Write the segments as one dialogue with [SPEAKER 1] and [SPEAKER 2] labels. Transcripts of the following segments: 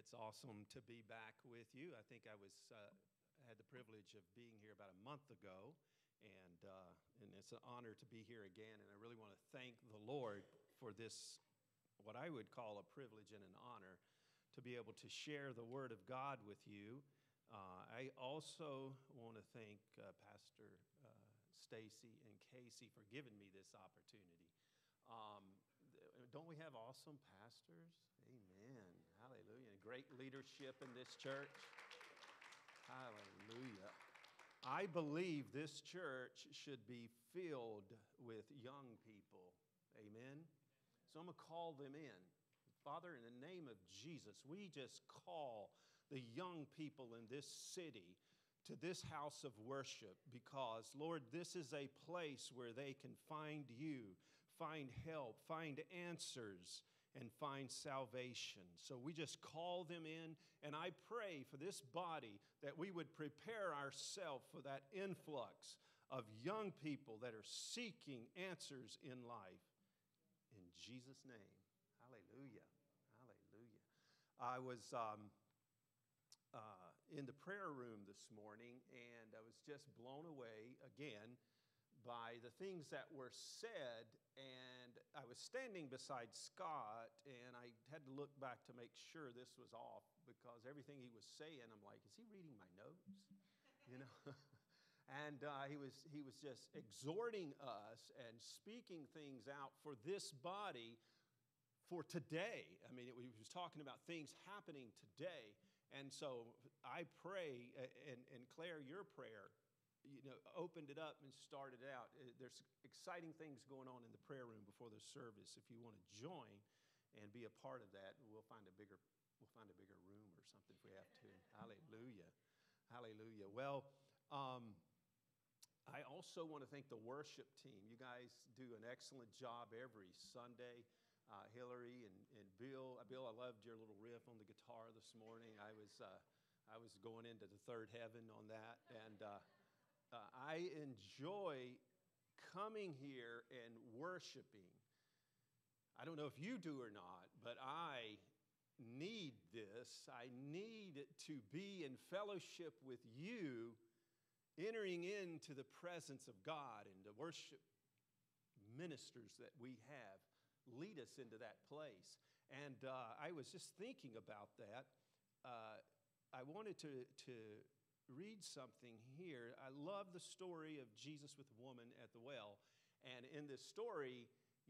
[SPEAKER 1] It's awesome to be back with you. I think I had the privilege of being here about a month ago, and it's an honor to be here again. And I really want to thank the Lord for this, what I would call a privilege and an honor, to be able to share the Word of God with you. I also want to thank Pastor Stacy and Casey for giving me this opportunity. Don't we have awesome pastors? Amen. Hallelujah. Great leadership in this church. Hallelujah. I believe this church should be filled with young people. Amen. So I'm going to call them in. Father, in the name of Jesus, we just call the young people in this city to this house of worship because, Lord, this is a place where they can find you, find help, find answers, and find salvation. So we just call them in, and I pray for this body that we would prepare ourselves for that influx of young people that are seeking answers in life. In Jesus' name, hallelujah, hallelujah. I was in the prayer room this morning, and I was just blown away again by the things that were said, and I was standing beside Scott, and I had to look back to make sure this was off, because everything he was saying, I'm like, is he reading my notes? You know? And he was just exhorting us and speaking things out for this body for today. I mean, he was talking about things happening today, and so I pray, and Claire, your prayer, opened it up and started out. There's exciting things going on in the prayer room before the service. If you want to join and be a part of that, we'll find a bigger room or something if we have to. Hallelujah, hallelujah. Well, I also want to thank the worship team. You guys do an excellent job every Sunday. Hillary and Bill. Bill, I loved your little riff on the guitar this morning. I was going into the third heaven on that, and I enjoy coming here and worshiping. I don't know if you do or not, but I need this. I need to be in fellowship with you, entering into the presence of God, and the worship ministers that we have lead us into that place. And I was just thinking about that. I wanted to read something here. I love the story of Jesus with the woman at the well. And in this story,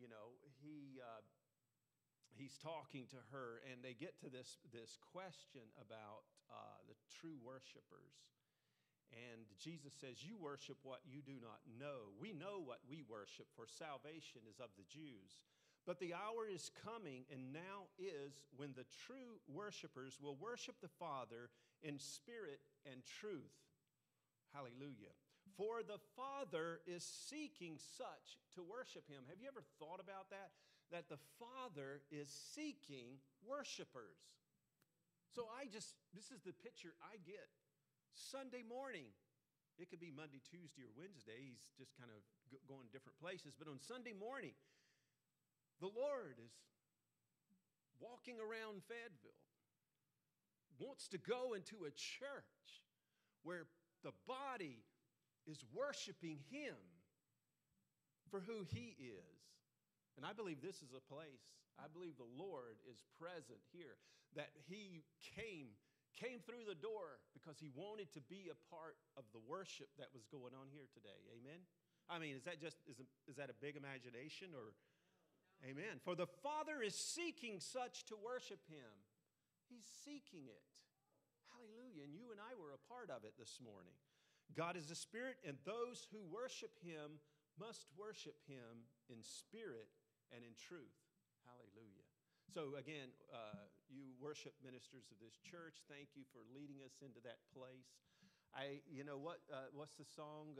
[SPEAKER 1] he's talking to her, and they get to this question about the true worshipers. And Jesus says, "You worship what you do not know. We know what we worship, for salvation is of the Jews. But the hour is coming, and now is, when the true worshipers will worship the Father in spirit and truth." Hallelujah. "For the Father is seeking such to worship him." Have you ever thought about that? That the Father is seeking worshipers. So this is the picture I get. Sunday morning, it could be Monday, Tuesday, or Wednesday. He's just kind of going different places. But on Sunday morning, the Lord is walking around Fayetteville, wants to go into a church where the body is worshiping him for who he is. And I believe this is a place, I believe the Lord is present here, that he came through the door because he wanted to be a part of the worship that was going on here today. Amen? I mean, is that a big imagination, or... Amen. "For the Father is seeking such to worship him." He's seeking it. Hallelujah. And you and I were a part of it this morning. "God is a spirit, and those who worship him must worship him in spirit and in truth." Hallelujah. So again, you worship ministers of this church, thank you for leading us into that place. What's the song?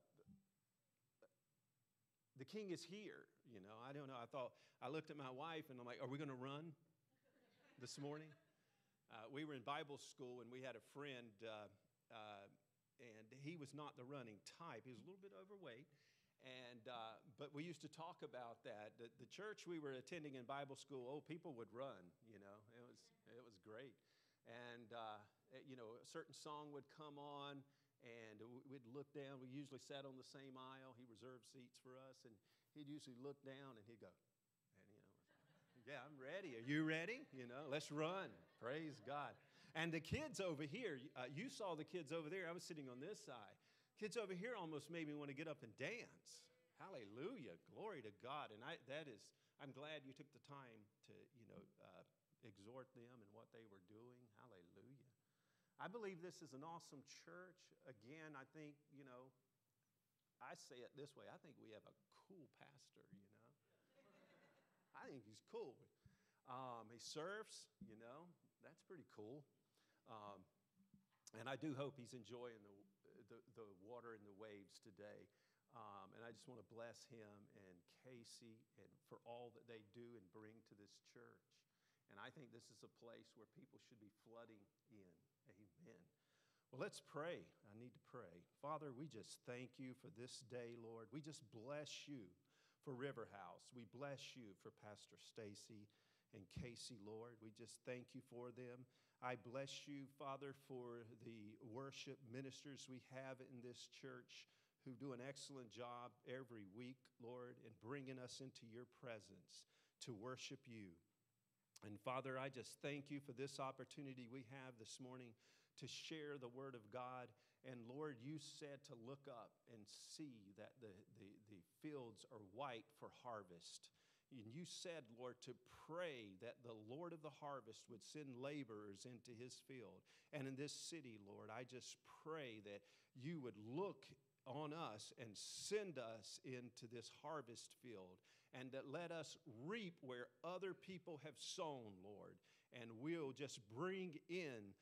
[SPEAKER 1] The King is here. I don't know. I looked at my wife and I'm like, are we going to run this morning? We were in Bible school and we had a friend, and he was not the running type. He was a little bit overweight. But we used to talk about that. The church we were attending in Bible school, people would run, It was great. And, a certain song would come on, and we'd look down. We usually sat on the same aisle. He reserved seats for us, and he'd usually look down, and he'd go, and, yeah, I'm ready. Are you ready? Let's run. Praise God. And the kids over here, you saw the kids over there. I was sitting on this side. Kids over here almost made me want to get up and dance. Hallelujah. Glory to God. And I'm glad you took the time to, exhort them and what they were doing. Hallelujah. I believe this is an awesome church. Again, I think, I say it this way. I think we have a cool pastor, I think he's cool. He surfs, that's pretty cool. And I do hope he's enjoying the water and the waves today. And I just want to bless him and Casey and for all that they do and bring to this church. And I think this is a place where people should be flooding in. Amen. Well, let's pray. I need to pray. Father, we just thank you for this day, Lord. We just bless you for River House. We bless you for Pastor Stacy and Casey, Lord. We just thank you for them. I bless you, Father, for the worship ministers we have in this church who do an excellent job every week, Lord, in bringing us into your presence to worship you. And Father, I just thank you for this opportunity we have this morning to share the word of God. And Lord, you said to look up and see that the fields are white for harvest. And you said, Lord, to pray that the Lord of the harvest would send laborers into his field. And in this city, Lord, I just pray that you would look on us and send us into this harvest field, and that let us reap where other people have sown, Lord, and we'll just bring in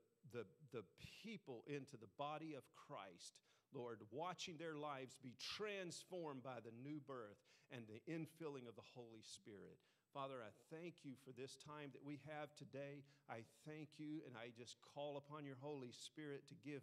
[SPEAKER 1] the people into the body of Christ, Lord, watching their lives be transformed by the new birth and the infilling of the Holy Spirit. Father, I thank you for this time that we have today. I thank you, and I just call upon your Holy Spirit to give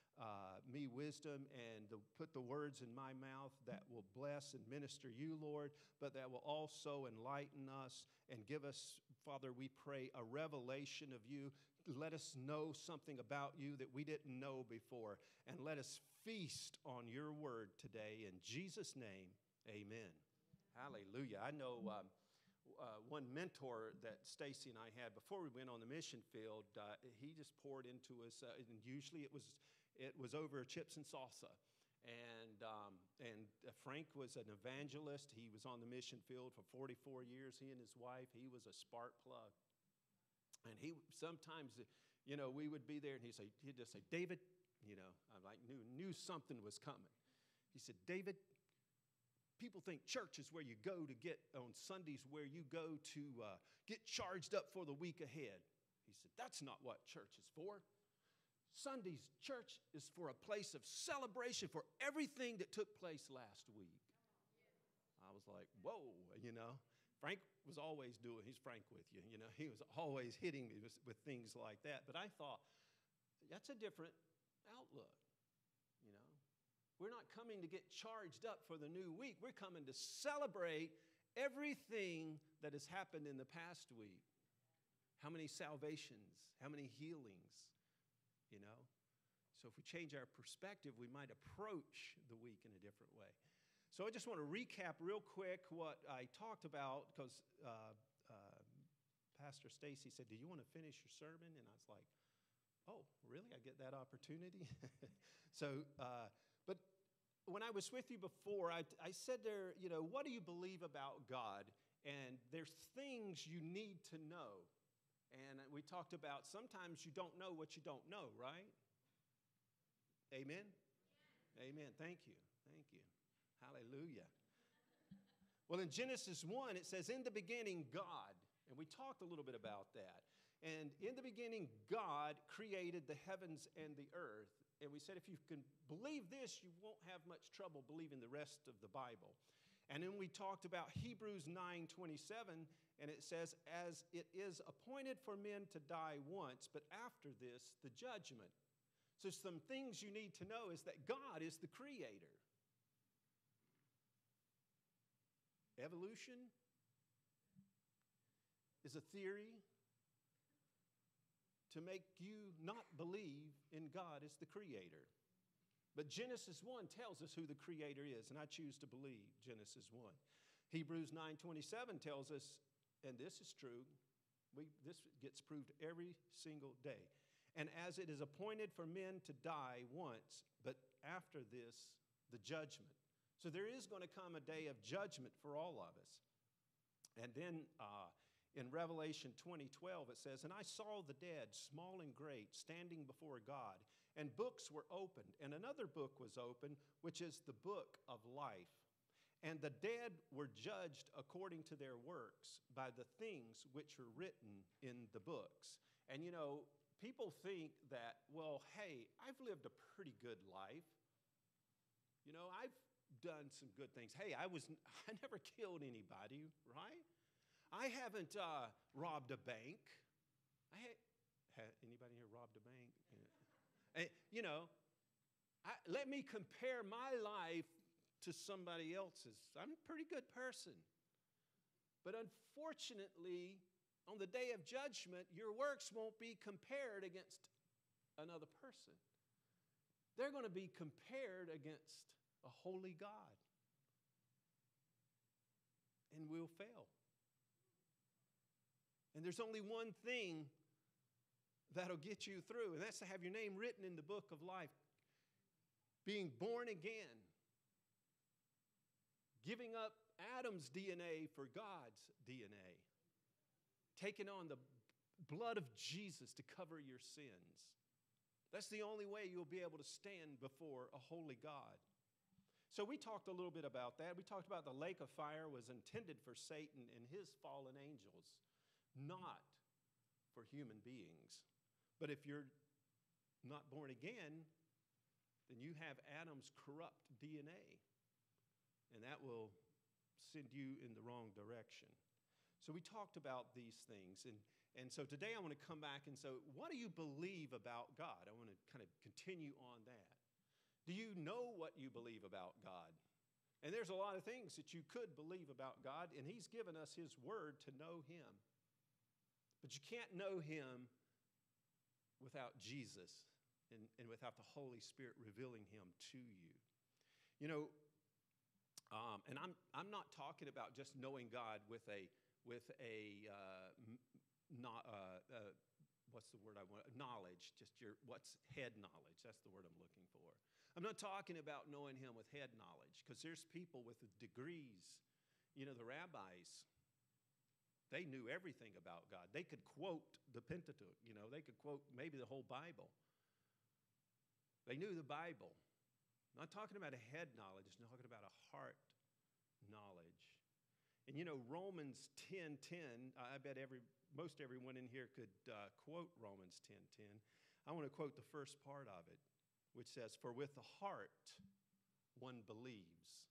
[SPEAKER 1] me wisdom and put the words in my mouth that will bless and minister you, Lord, but that will also enlighten us and give us, Father, we pray, a revelation of you. Let us know something about you that we didn't know before, and let us feast on your word today. In Jesus' name, amen. Hallelujah. I know one mentor that Stacy and I had before we went on the mission field, he just poured into us, and usually it was over chips and salsa. And Frank was an evangelist. He was on the mission field for 44 years, he and his wife. He was a spark plug. And he sometimes, we would be there, and he'd just say, David, I like knew something was coming. He said, David, people think church is where you go to get, on Sundays, where you go to get charged up for the week ahead. He said, that's not what church is for. Sunday's church is for a place of celebration for everything that took place last week. I was like, whoa, Frank was always he's frank with you, he was always hitting me with things like that. But I thought, that's a different outlook, We're not coming to get charged up for the new week. We're coming to celebrate everything that has happened in the past week. How many salvations, how many healings, So if we change our perspective, we might approach the week in a different way. So I just want to recap real quick what I talked about, because Pastor Stacy said, do you want to finish your sermon? And I was like, oh, really? I get that opportunity? But when I was with you before, I said there, what do you believe about God? And there's things you need to know. And we talked about sometimes you don't know what you don't know, right? Amen? Yeah. Amen. Thank you. Thank you. Hallelujah. Well, in Genesis 1, it says, in the beginning, God. And we talked a little bit about that. And in the beginning, God created the heavens and the earth. And we said if you can believe this, you won't have much trouble believing the rest of the Bible. And then we talked about Hebrews 9:27, and it says, as it is appointed for men to die once, but after this, the judgment. So some things you need to know is that God is the creator. Evolution is a theory. to make you not believe in God as the creator. But Genesis 1 tells us who the creator is, and I choose to believe Genesis 1. Hebrews 9:27 tells us, and this is true, this gets proved every single day. And as it is appointed for men to die once, but after this, the judgment. So there is going to come a day of judgment for all of us. And then in Revelation 20:12, it says, "And I saw the dead, small and great, standing before God, and books were opened. And another book was opened, which is the book of life. And the dead were judged according to their works by the things which are written in the books." And people think that, well, hey, I've lived a pretty good life. I've done some good things. Hey, I never killed anybody, right? I haven't robbed a bank. Anybody here robbed a bank? Let me compare my life to somebody else's. I'm a pretty good person. But unfortunately, on the day of judgment, your works won't be compared against another person. They're going to be compared against a holy God. And we'll fail. And there's only one thing that'll get you through, and that's to have your name written in the book of life. Being born again. Giving up Adam's DNA for God's DNA. Taking on the blood of Jesus to cover your sins. That's the only way you'll be able to stand before a holy God. So we talked a little bit about that. We talked about the lake of fire was intended for Satan and his fallen angels, not for human beings. But if you're not born again, then you have Adam's corrupt DNA. And that will send you in the wrong direction. So we talked about these things. And so today I want to come back and say, what do you believe about God? I want to kind of continue on that. Do you know what you believe about God? And there's a lot of things that you could believe about God, and He's given us His Word to know Him. But you can't know Him without Jesus and without the Holy Spirit revealing Him to you. And I'm not talking about just knowing God with what's the word I want? Knowledge, just what's head knowledge. That's the word I'm looking for. I'm not talking about knowing Him with head knowledge, because there's people with degrees. The rabbis, they knew everything about God. They could quote the Pentateuch. They could quote maybe the whole Bible. They knew the Bible. I'm not talking about a head knowledge. I'm talking about a heart knowledge. And Romans 10:10, I bet most everyone in here could quote Romans 10:10. I want to quote the first part of it, which says, "For with the heart one believes."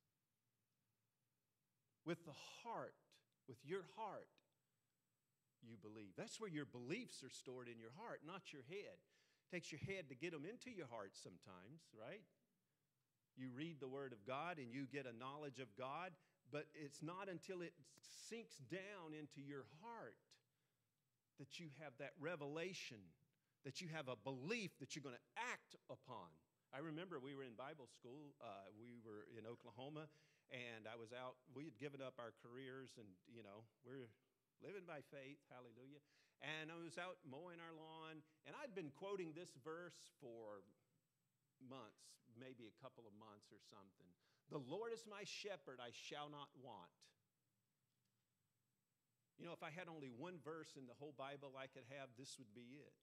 [SPEAKER 1] With the heart, with your heart, you believe. That's where your beliefs are stored, in your heart, not your head. It takes your head to get them into your heart sometimes, right? You read the Word of God and you get a knowledge of God, but it's not until it sinks down into your heart that you have that revelation, that you have a belief that you're going to act upon. I remember we were in Bible school. We were in Oklahoma, and I was out. We had given up our careers, and, we're living by faith. Hallelujah. And I was out mowing our lawn, and I'd been quoting this verse for months, maybe a couple of months or something. "The Lord is my shepherd, I shall not want." If I had only one verse in the whole Bible I could have, this would be it.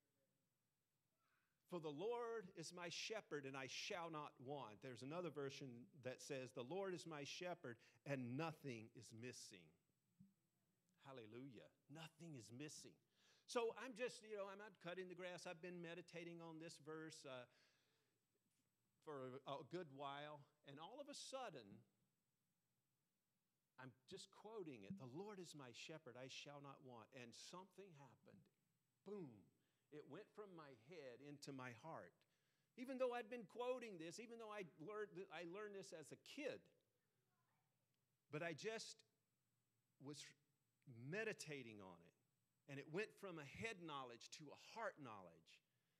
[SPEAKER 1] "For the Lord is my shepherd, and I shall not want." There's another version that says, "The Lord is my shepherd, and nothing is missing." Hallelujah. Nothing is missing. So I'm just, I'm out cutting the grass. I've been meditating on this verse for a good while, and all of a sudden, I'm just quoting it. "The Lord is my shepherd, I shall not want." And something happened. Boom. It went from my head into my heart. Even though I'd been quoting this, even though I learned this as a kid, but I just was meditating on it. And it went from a head knowledge to a heart knowledge.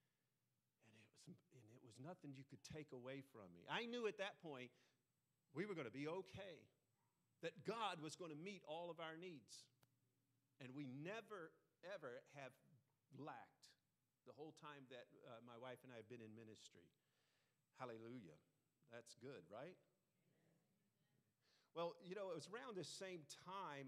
[SPEAKER 1] And it was nothing you could take away from me. I knew at that point we were going to be okay, that God was going to meet all of our needs. And we never, ever have lacked the whole time that my wife and I have been in ministry. Hallelujah. That's good, right? Well, you know, it was around this same time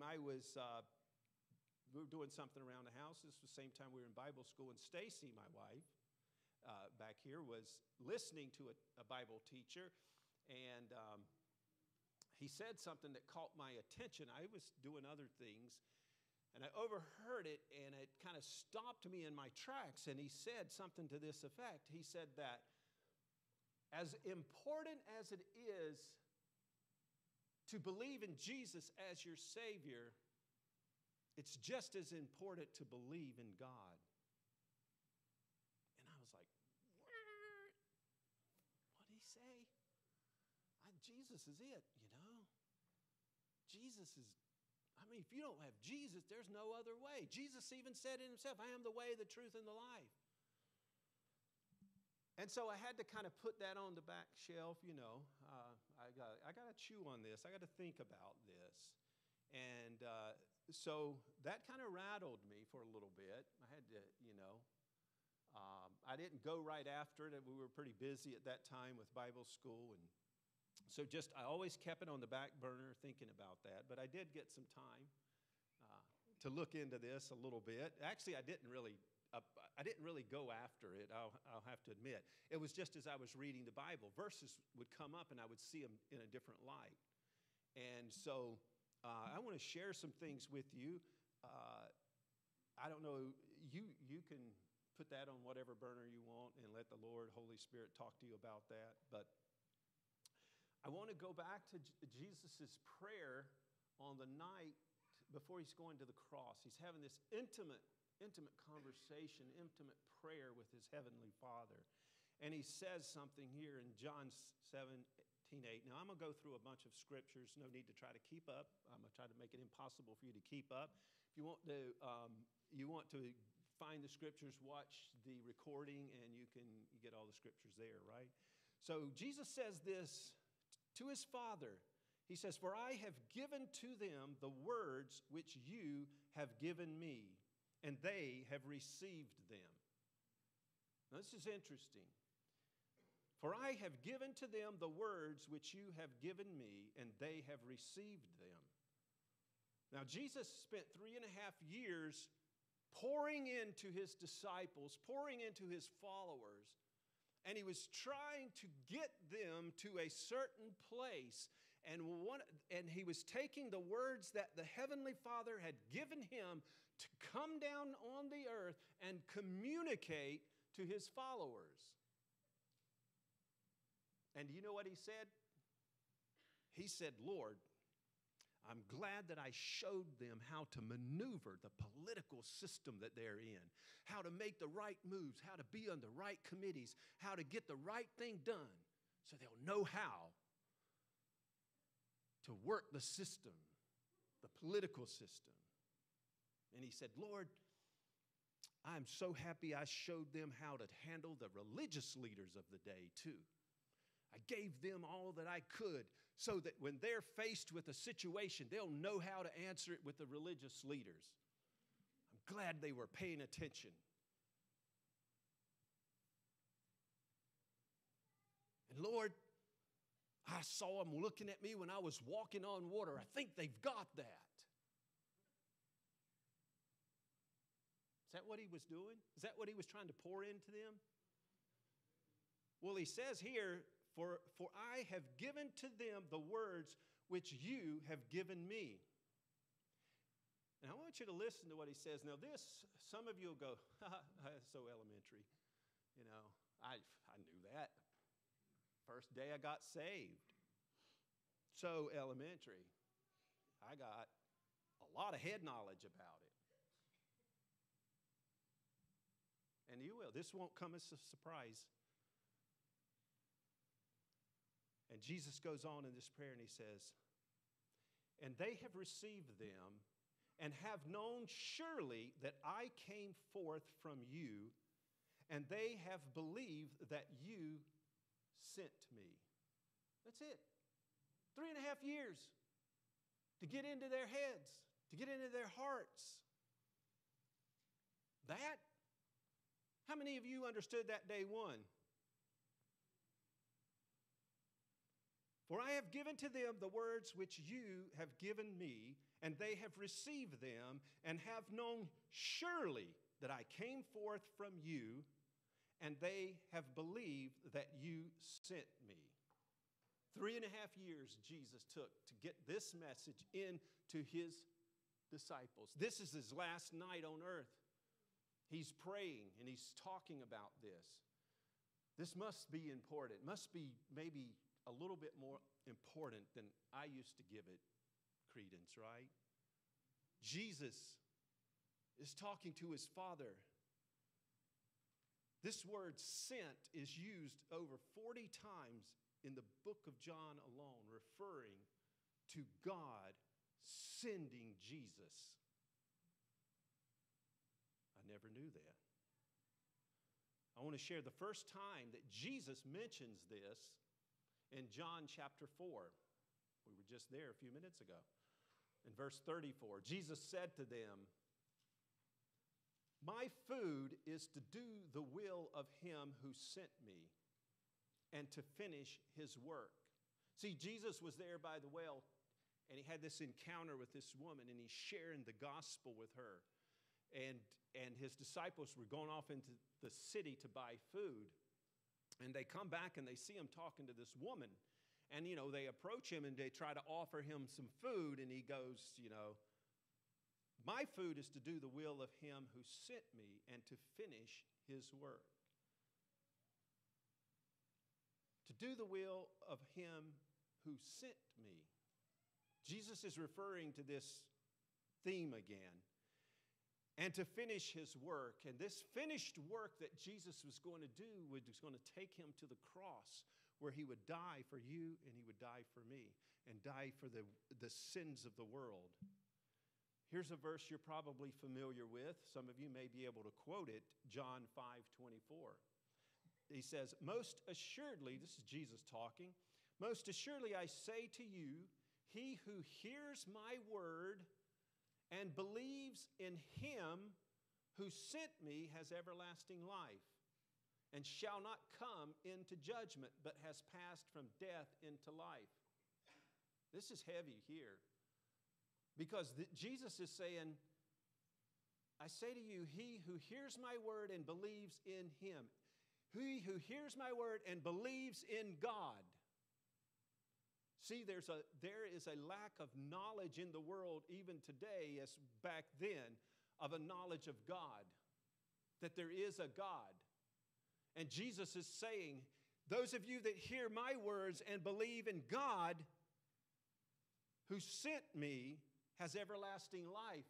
[SPEAKER 1] we were doing something around the house. This was the same time we were in Bible school, and Stacy, my wife, back here, was listening to a Bible teacher, and he said something that caught my attention. I was doing other things, and I overheard it, and it kind of stopped me in my tracks, and he said something to this effect. He said that as important as it is to believe in Jesus as your Savior, it's just as important to believe in God. And I was like, what did he say? Jesus is it, you know. Jesus is, if you don't have Jesus, there's no other way. Jesus even said in himself, I am the way, the truth, and the life. And so I had to kind of put that on the back shelf, you know. I got to chew on this. I got to think about this. And so that kind of rattled me for a little bit. I had to, you know, I didn't go right after it. We were pretty busy at that time with Bible school. And so I always kept it on the back burner thinking about that. But I did get some time to look into this a little bit. Actually, I didn't really go after it, I'll have to admit. It was just as I was reading the Bible, verses would come up and I would see them in a different light. And so I want to share some things with you. I don't know, you can put that on whatever burner you want and let the Lord, Holy Spirit, talk to you about that. But I want to go back to Jesus' prayer on the night before he's going to the cross. He's having this intimate conversation, intimate prayer with his heavenly Father. And he says something here in John 17:8. Now, I'm going to go through a bunch of scriptures. No need to try to keep up. I'm going to try to make it impossible for you to keep up. If you want to find the scriptures, watch the recording, and you get all the scriptures there, right? So Jesus says this to his Father. He says, for I have given to them the words which you have given me, and they have received them. Now, this is interesting. For I have given to them the words which you have given me, and they have received them. Now, Jesus spent 3.5 years pouring into his disciples, pouring into his followers, and he was trying to get them to a certain place. And he was taking the words that the Heavenly Father had given him to come down on the earth and communicate to his followers. And do you know what he said? He said, Lord, I'm glad that I showed them how to maneuver the political system that they're in, how to make the right moves, how to be on the right committees, how to get the right thing done so they'll know how to work the system, the political system. And he said, Lord, I'm so happy I showed them how to handle the religious leaders of the day too. I gave them all that I could so that when they're faced with a situation, they'll know how to answer it with the religious leaders. I'm glad they were paying attention. And Lord, I saw them looking at me when I was walking on water. I think they've got that. Is that what he was doing? Is that what he was trying to pour into them? Well, he says here, for I have given to them the words which you have given me. And I want you to listen to what he says. Now this, some of you will go, that's so elementary. You know, I knew that. First day I got saved. So elementary. I got a lot of head knowledge about it. And you will. This won't come as a surprise. And Jesus goes on in this prayer and he says, and they have received them, and have known surely that I came forth from you, and they have believed that you sent me. That's it. 3.5 years to get into their heads, to get into their hearts. That? How many of you understood that day one? For I have given to them the words which you have given me, and they have received them, and have known surely that I came forth from you, and they have believed that you sent me. 3.5 years Jesus took to get this message into his disciples. This is his last night on earth. He's praying and he's talking about this. This must be important. It must be maybe a little bit more important than I used to give it credence, right? Jesus is talking to his Father. This word sent is used over 40 times in the book of John alone, referring to God sending Jesus. I never knew that. I want to share the first time that Jesus mentions this in John chapter 4. We were just there a few minutes ago. In verse 34, Jesus said to them, "My food is to do the will of him who sent me and to finish his work." See, Jesus was there by the well, and he had this encounter with this woman, and he's sharing the gospel with her. And his disciples were going off into the city to buy food. And they come back and they see him talking to this woman. And, they approach him and they try to offer him some food. And he goes, "My food is to do the will of him who sent me and to finish his work." To do the will of him who sent me. Jesus is referring to this theme again. And to finish his work. And this finished work that Jesus was going to do was going to take him to the cross, where he would die for you and he would die for me and die for the sins of the world. Here's a verse you're probably familiar with. Some of you may be able to quote it, John 5:24. He says, "Most assuredly," this is Jesus talking, "most assuredly I say to you, he who hears my word and believes in him who sent me has everlasting life, and shall not come into judgment, but has passed from death into life." This is heavy here. Because Jesus is saying, "I say to you, he who hears my word and believes in him," he who hears my word and believes in God. See, there is a lack of knowledge in the world, even today, as back then, of a knowledge of God, that there is a God. And Jesus is saying, those of you that hear my words and believe in God, who sent me, has everlasting life.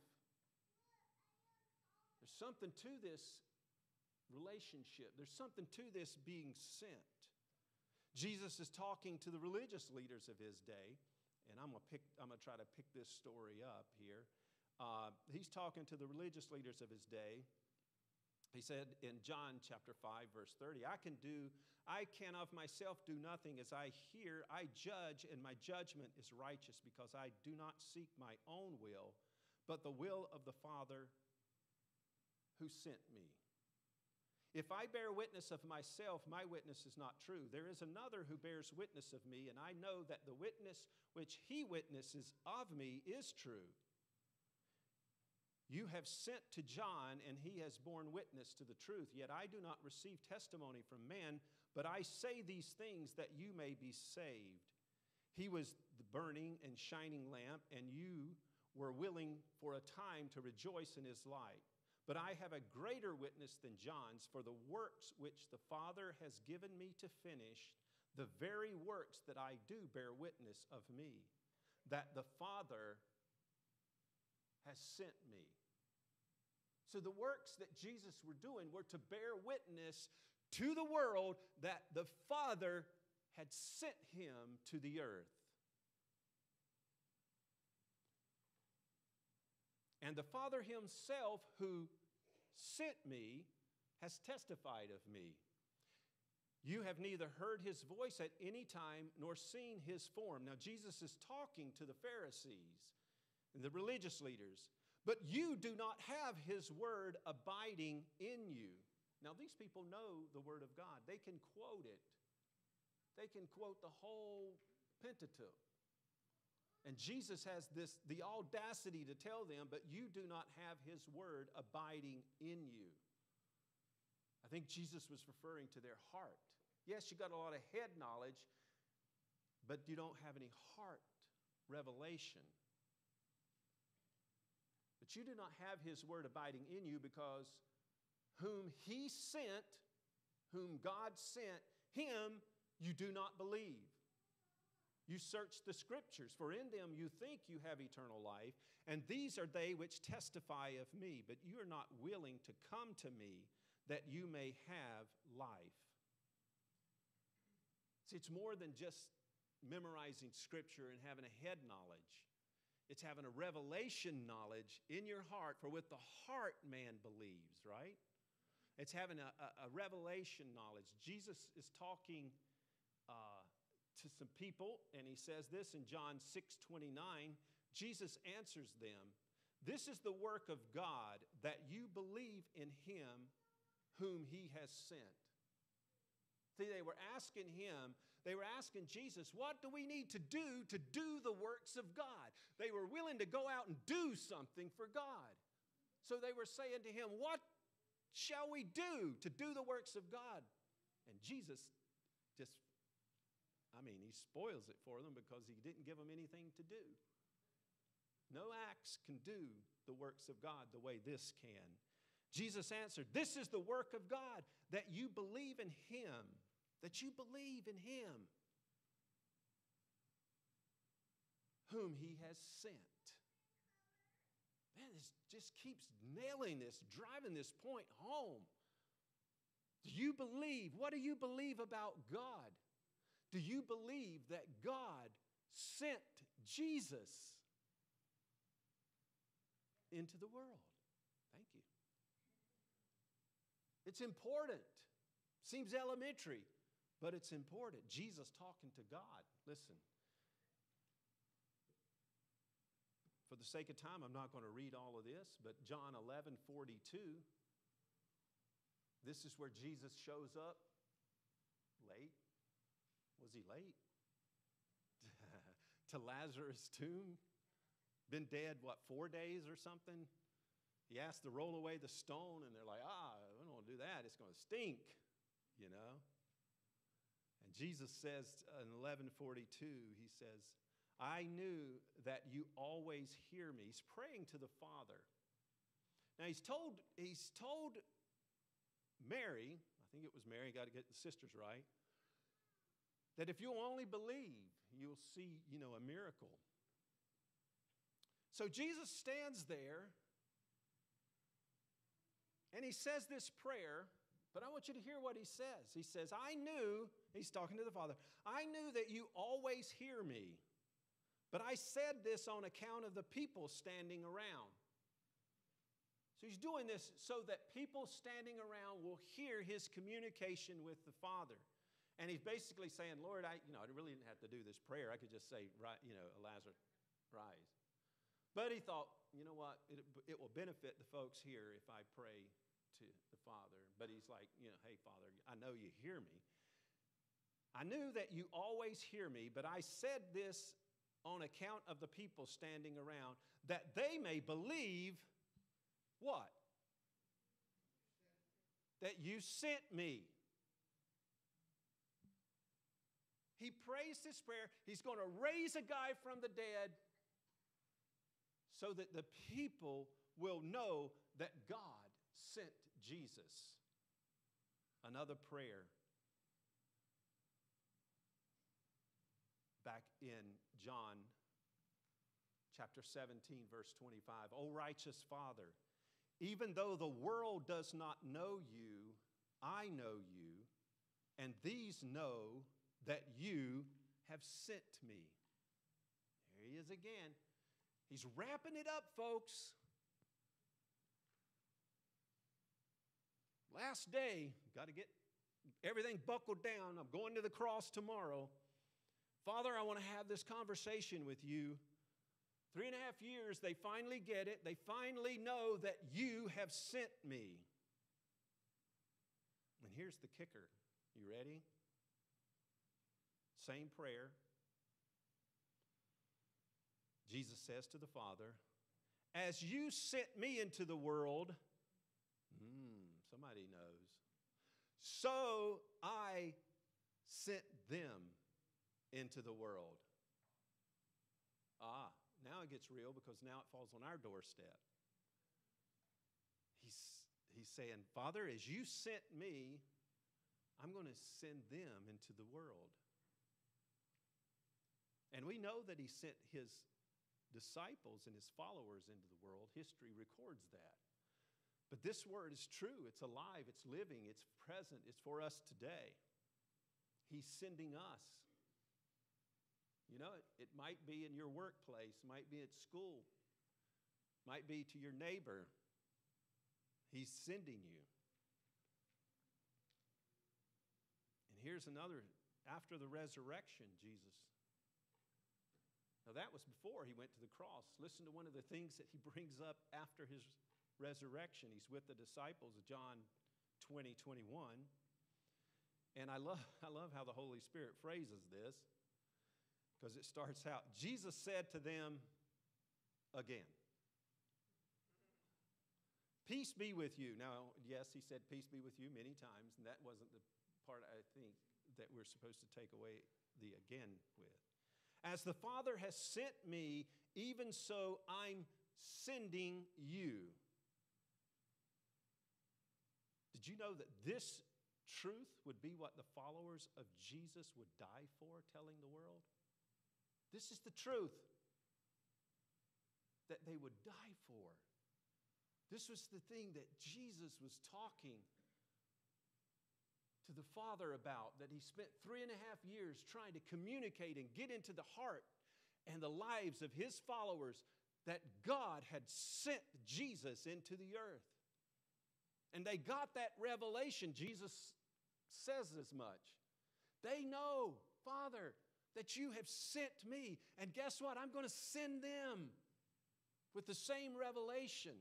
[SPEAKER 1] There's something to this relationship. There's something to this being sent. Jesus is talking to the religious leaders of his day, and I'm gonna try to pick this story up here. He's talking to the religious leaders of his day. He said in John chapter 5, verse 30, I can of myself do nothing. As I hear, I judge, and my judgment is righteous, because I do not seek my own will, but the will of the Father who sent me. If I bear witness of myself, my witness is not true. There is another who bears witness of me, and I know that the witness which he witnesses of me is true. You have sent to John, and he has borne witness to the truth. Yet I do not receive testimony from man, but I say these things that you may be saved. He was the burning and shining lamp, and you were willing for a time to rejoice in his light. But I have a greater witness than John's, for the works which the Father has given me to finish, the very works that I do bear witness of me, that the Father has sent me. So the works that Jesus were doing were to bear witness to the world that the Father had sent him to the earth. And the Father himself who sent me has testified of me. You have neither heard his voice at any time nor seen his form. Now, Jesus is talking to the Pharisees and the religious leaders. But you do not have his word abiding in you. Now, these people know the word of God. They can quote it. They can quote the whole Pentateuch. And Jesus has the audacity to tell them, but you do not have his word abiding in you. I think Jesus was referring to their heart. Yes, you got a lot of head knowledge, but you don't have any heart revelation. But you do not have his word abiding in you, because whom he sent, whom God sent, him you do not believe. You search the scriptures, for in them you think you have eternal life, and these are they which testify of me, but you are not willing to come to me that you may have life. See, it's more than just memorizing scripture and having a head knowledge. It's having a revelation knowledge in your heart, for with the heart man believes, right? It's having a revelation knowledge. Jesus is talking to some people, and he says this in John 6:29. Jesus answers them, "This is the work of God, that you believe in him whom he has sent." See, they were asking Jesus, what do we need to do the works of God? They were willing to go out and do something for God. So they were saying to him, what shall we do to do the works of God? And Jesus he spoils it for them, because he didn't give them anything to do. No axe can do the works of God the way this can. Jesus answered, "This is the work of God, that you believe in him." That you believe in him whom he has sent. Man, this just keeps nailing this, driving this point home. Do you believe? What do you believe about God? Do you believe that God sent Jesus into the world? Thank you. It's important. Seems elementary. But it's important. Jesus talking to God. Listen. For the sake of time, I'm not going to read all of this, but John 11:42. This is where Jesus shows up late. Was he late? To Lazarus' tomb. Been dead, 4 days or something? He asked to roll away the stone, and they're like, we don't want to do that. It's going to stink, you know. Jesus says in 11:42, he says, "I knew that you always hear me." He's praying to the Father. Now he's told Mary, I think it was Mary, got to get the sisters right, that if you'll only believe, you'll see, a miracle. So Jesus stands there and he says this prayer. But I want you to hear what he says. He says, he's talking to the Father, "I knew that you always hear me, but I said this on account of the people standing around." So he's doing this so that people standing around will hear his communication with the Father. And he's basically saying, "Lord, I really didn't have to do this prayer. I could just say, Lazarus, rise." But he thought, you know what, it will benefit the folks here if I pray to the Father. But he's like, "Hey, Father, I know you hear me. I knew that you always hear me, but I said this on account of the people standing around, that they may believe," what? "That you sent me." He prays this prayer. He's going to raise a guy from the dead so that the people will know that God sent Jesus. Another prayer back in John chapter 17, verse 25. "O righteous Father, even though the world does not know you, I know you, and these know that you have sent me." There he is again. He's wrapping it up, folks. Last day, got to get everything buckled down. I'm going to the cross tomorrow. Father, I want to have this conversation with you. 3.5 years, they finally get it. They finally know that you have sent me. And here's the kicker. You ready? Same prayer. Jesus says to the Father, as you sent me into the world, somebody knows, so I sent them into the world. Now it gets real because now it falls on our doorstep. He's saying, Father, as you sent me, I'm going to send them into the world. And we know that he sent his disciples and his followers into the world. History records that. But this word is true. It's alive. It's living. It's present. It's for us today. He's sending us. You know, it might be in your workplace, might be at school, might be to your neighbor. He's sending you. And here's another, after the resurrection, Jesus. Now that was before he went to the cross. Listen to one of the things that he brings up after his resurrection. He's with the disciples, John 20:21. And I love how the Holy Spirit phrases this. Because it starts out, Jesus said to them again, peace be with you. Now, yes, he said peace be with you many times, and that wasn't the part I think that we're supposed to take away the again with. As the Father has sent me, even so I'm sending you. Did you know that this truth would be what the followers of Jesus would die for, telling the world? This is the truth that they would die for. This was the thing that Jesus was talking to the Father about, that he spent 3.5 years trying to communicate and get into the heart and the lives of his followers, that God had sent Jesus into the earth. And they got that revelation. Jesus says as much. They know, Father, that you have sent me. And guess what? I'm going to send them with the same revelation.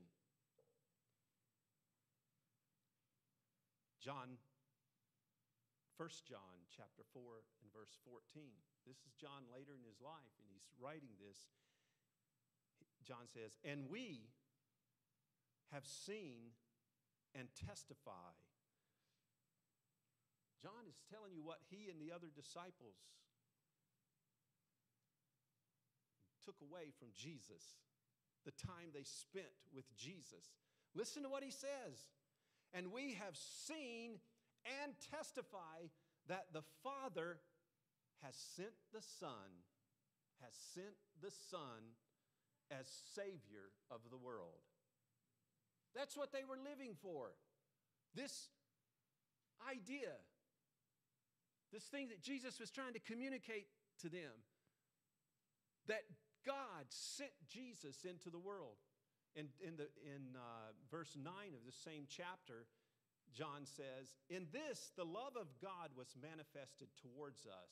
[SPEAKER 1] John, 1 John chapter 4 and verse 14. This is John later in his life, and he's writing this. John says, and we have seen and testify. John is telling you what he and the other disciples took away from Jesus, the time they spent with Jesus. Listen to what he says. And we have seen and testify that the Father has sent the Son as Savior of the world. That's what they were living for. This idea, this thing that Jesus was trying to communicate to them, that God sent Jesus into the world. In verse 9 of the same chapter, John says, in this the love of God was manifested towards us,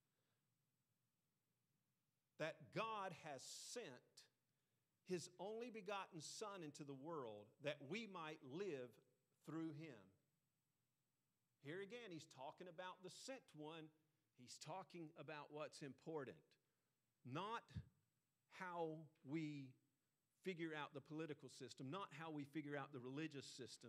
[SPEAKER 1] that God has sent his only begotten Son into the world that we might live through him. Here again, he's talking about the sent one. He's talking about what's important, not how we figure out the political system, not how we figure out the religious system,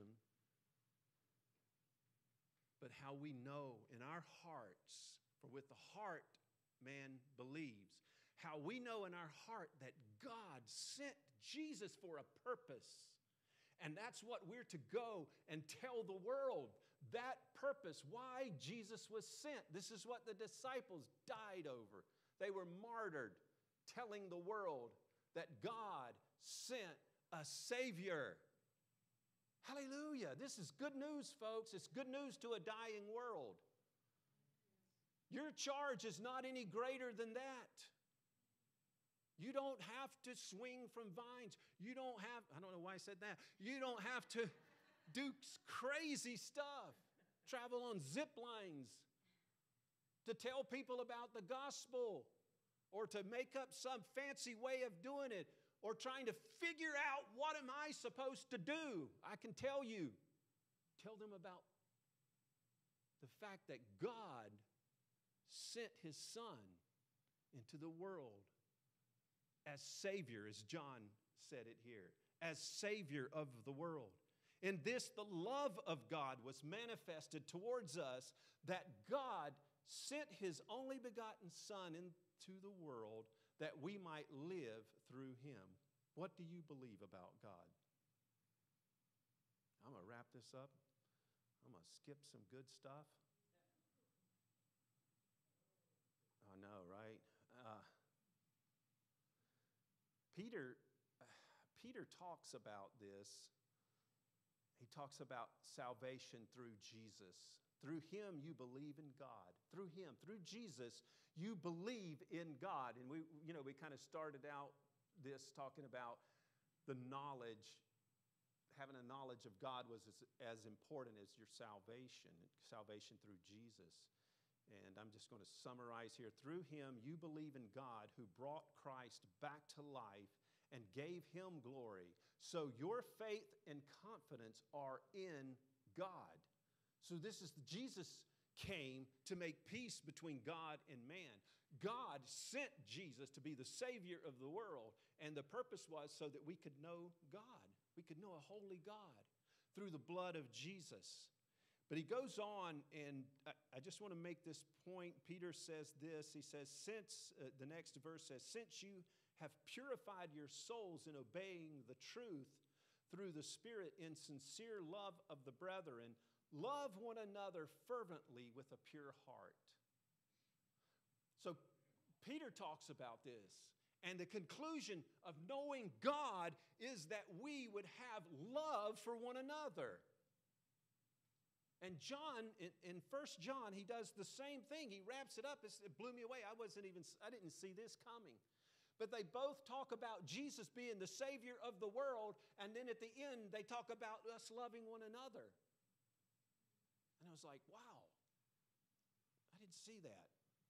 [SPEAKER 1] but how we know in our hearts, for with the heart man believes, how we know in our heart that God sent Jesus for a purpose. And that's what we're to go and tell the world, that purpose, why Jesus was sent. This is what the disciples died over. They were martyred, telling the world that God sent a Savior. Hallelujah. This is good news, folks. It's good news to a dying world. Your charge is not any greater than that. You don't have to swing from vines. You don't have, I don't know why I said that. You don't have to do crazy stuff, travel on zip lines to tell people about the gospel, or to make up some fancy way of doing it, or trying to figure out what am I supposed to do. I can tell you, tell them about the fact that God sent His Son into the world as Savior, as John said it here, as Savior of the world. In this, the love of God was manifested towards us, that God sent His only begotten Son into the world that we might live through Him. What do you believe about God? I'm going to wrap this up. I'm going to skip some good stuff. I know, right? Peter talks about this. He talks about salvation through Jesus. Through Him, you believe in God. Through Him, through Jesus, you believe in God. And we kind of started out this talking about the knowledge. Having a knowledge of God was as important as your salvation through Jesus. And I'm just going to summarize here. Through Him, you believe in God, who brought Christ back to life and gave Him glory. So your faith and confidence are in God. So Jesus came to make peace between God and man. God sent Jesus to be the Savior of the world, and the purpose was so that we could know God. We could know a holy God through the blood of Jesus. But he goes on, and I just want to make this point. Peter says this. He says, the next verse says, since you have purified your souls in obeying the truth through the Spirit in sincere love of the brethren, love one another fervently with a pure heart. So Peter talks about this. And the conclusion of knowing God is that we would have love for one another. And John, in 1 John, he does the same thing. He wraps it up. It blew me away. I didn't see this coming. But they both talk about Jesus being the Savior of the world, and then at the end, they talk about us loving one another. And I was like, wow, I didn't see that.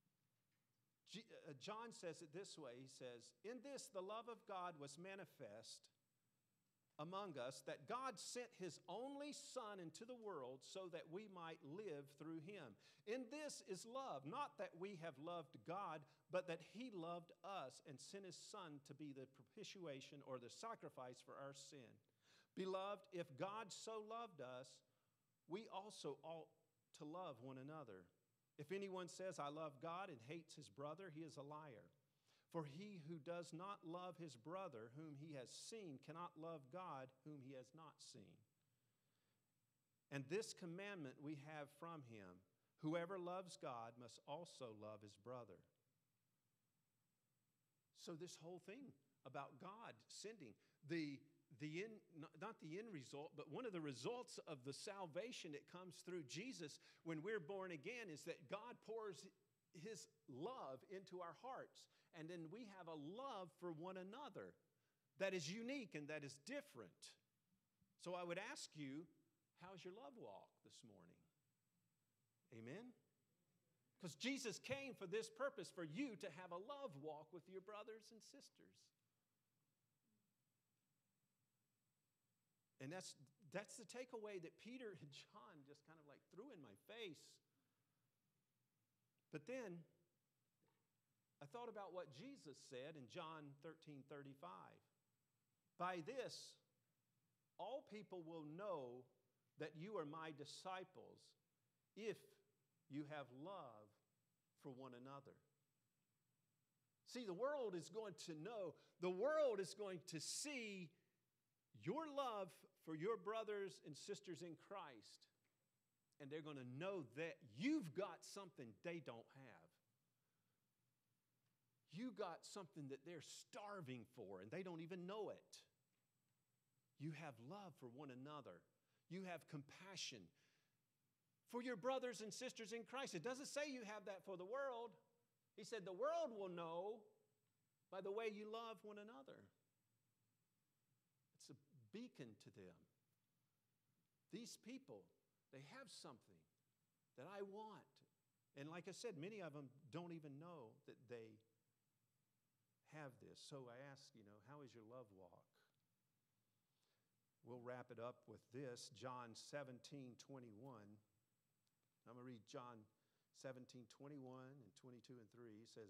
[SPEAKER 1] John says it this way. He says, in this, the love of God was manifest among us, that God sent His only Son into the world so that we might live through Him. In this is love, not that we have loved God, but that He loved us and sent His Son to be the propitiation or the sacrifice for our sin. Beloved, if God so loved us, we also ought to love one another. If anyone says, I love God, and hates his brother, he is a liar. For he who does not love his brother whom he has seen cannot love God whom he has not seen. And this commandment we have from Him, whoever loves God must also love his brother. So this whole thing about God sending, not the end result, but one of the results of the salvation that comes through Jesus when we're born again is that God pours His love into our hearts. And then we have a love for one another that is unique and that is different. So I would ask you, how's your love walk this morning? Amen? Because Jesus came for this purpose, for you to have a love walk with your brothers and sisters. And that's the takeaway that Peter and John just kind of like threw in my face. But then I thought about what Jesus said in John 13:35. By this, all people will know that you are my disciples if you have love for one another. See, the world is going to know, the world is going to see your love for your brothers and sisters in Christ, and they're going to know that you've got something they don't have. You got something that they're starving for, and they don't even know it. You have love for one another. You have compassion for your brothers and sisters in Christ. It doesn't say you have that for the world. He said the world will know by the way you love one another. It's a beacon to them. these people, they have something that I want. And like I said, many of them don't even know that they have this. So I ask, how is your love walk? We'll wrap it up with this, John 17:21. I'm going to read John 17:21 and 22 and 3. He says,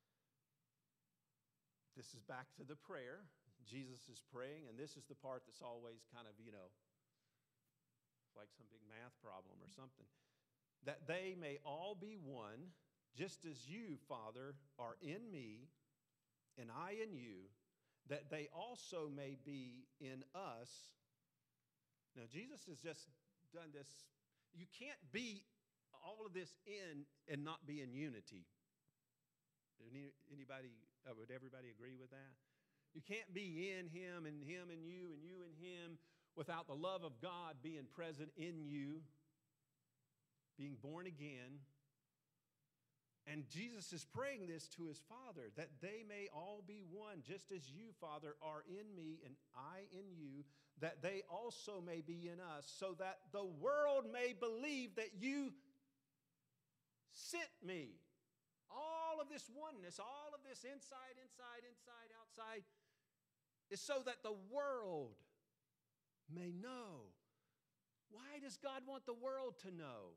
[SPEAKER 1] this is back to the prayer. Jesus is praying, and this is the part that's always kind of, like some big math problem or something. That they may all be one, just as you, Father, are in me, and I in you, that they also may be in us. Now, Jesus has just done this. You can't be all of this in and not be in unity. Anybody, would everybody agree with that? You can't be in him and you and you in him without the love of God being present in you, being born again. And Jesus is praying this to his Father, that they may all be one, just as you, Father, are in me and I in you, that they also may be in us, so that the world may believe that you sent me. All of this oneness, all of this inside, outside, is so that the world may know. Why does God want the world to know?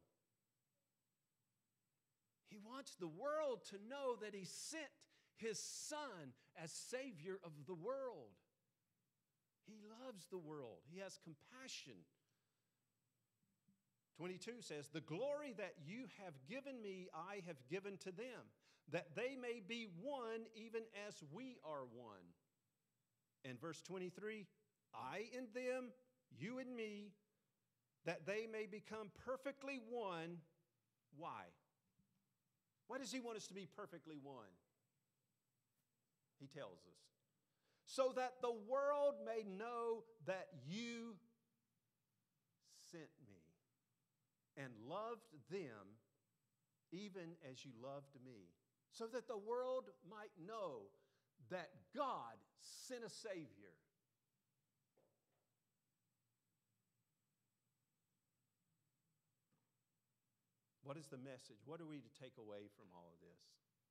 [SPEAKER 1] He wants the world to know that he sent his Son as Savior of the world. He loves the world. He has compassion. 22 says, the glory that you have given me, I have given to them, that they may be one even as we are one. And verse 23, I in them, you in me, that they may become perfectly one. Why? Why does he want us to be perfectly one? He tells us. So that the world may know that you sent me and loved them even as you loved me. So that the world might know that God sent a Savior. What is the message? What are we to take away from all of this?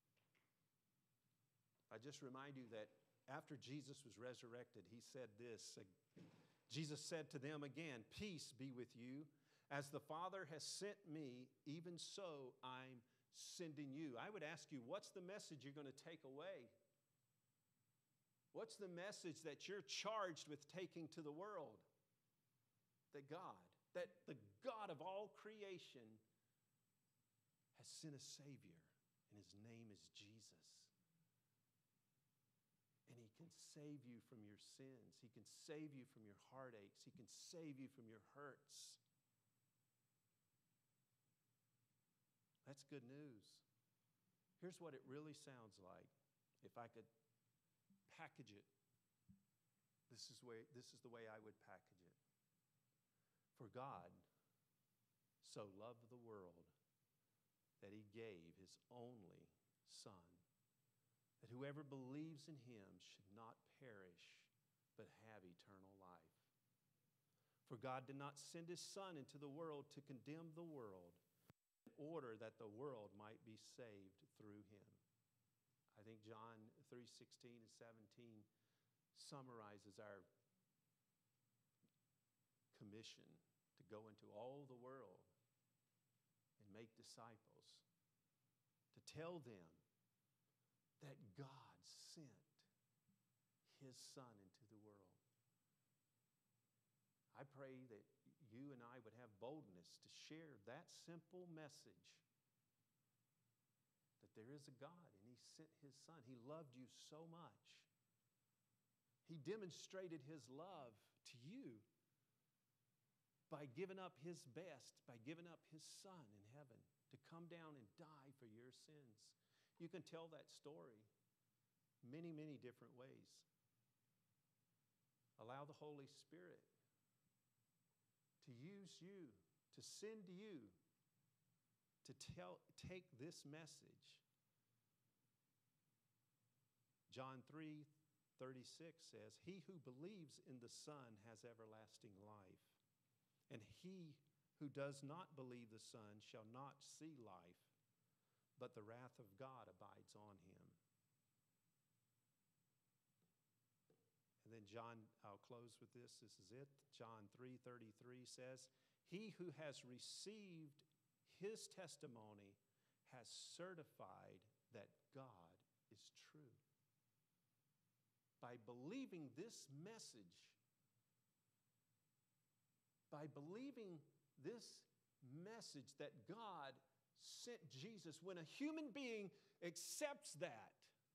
[SPEAKER 1] I just remind you that after Jesus was resurrected, he said this. Jesus said to them again, peace be with you. As the Father has sent me, even so I'm sending you. I would ask you, what's the message you're going to take away? What's the message that you're charged with taking to the world? That the God of all creation has sent a Savior, and his name is Jesus. And he can save you from your sins. He can save you from your heartaches. He can save you from your hurts. That's good news. Here's what it really sounds like. If I could package it, this is the way I would package it. For God so loved the world that he gave his only Son, that whoever believes in him should not perish, but have eternal life. For God did not send his Son into the world to condemn the world, in order that the world might be saved through him. I think John 3:16 and 17 summarizes our commission to go into all the world and make disciples, to tell them that God sent his Son into the world. I pray that you and I would have boldness to share that simple message, that there is a God and he sent his Son. He loved you so much. He demonstrated his love to you by giving up his best, by giving up his Son in heaven to come down and die for your sins. You can tell that story many, many different ways. Allow the Holy Spirit to use you, to send you, to take this message. John 3:36 says, he who believes in the Son has everlasting life. And he who does not believe the Son shall not see life, but the wrath of God abides on him. And then John, I'll close with this. This is it. John 3:33 says, "He who has received his testimony has certified that God is true." By believing this message, that God sent Jesus, when a human being accepts that,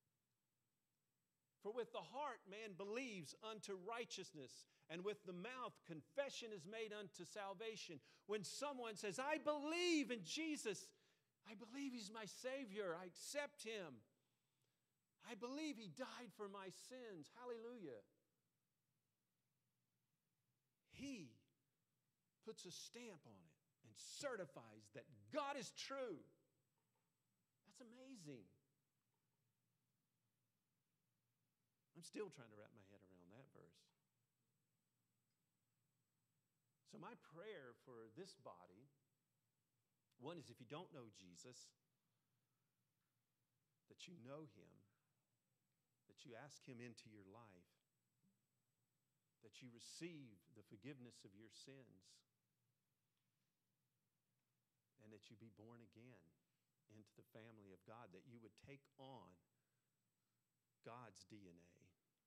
[SPEAKER 1] for with the heart man believes unto righteousness, and with the mouth confession is made unto salvation. When someone says, "I believe in Jesus, I believe he's my Savior, I accept him, I believe he died for my sins, hallelujah," he puts a stamp on it and certifies that God is true. That's amazing. I'm still trying to wrap my head around that verse. So my prayer for this body, one is, if you don't know Jesus, that you know him, that you ask him into your life, that you receive the forgiveness of your sins, and that you be born again into the family of God, that you would take on God's DNA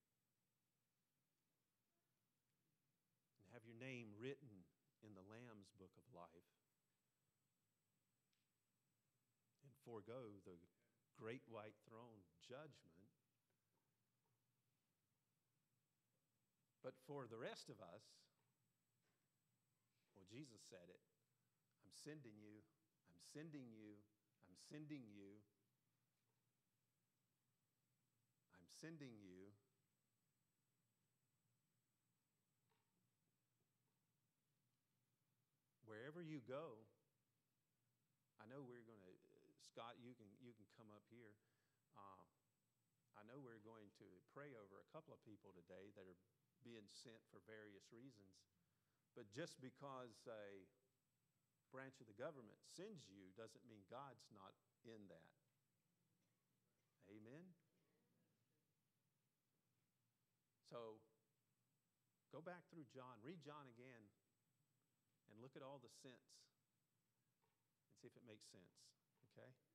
[SPEAKER 1] and have your name written in the Lamb's book of life and forego the great white throne judgment. But for the rest of us, well, Jesus said it. I'm sending you, I'm sending you, I'm sending you, I'm sending you. Wherever you go, I know we're going to, Scott, you can come up here. I know we're going to pray over a couple of people today that are being sent for various reasons. But just because a branch of the government sends you doesn't mean God's not in that. Amen? So go back through John, read John again, and look at all the sense and see if it makes sense, okay?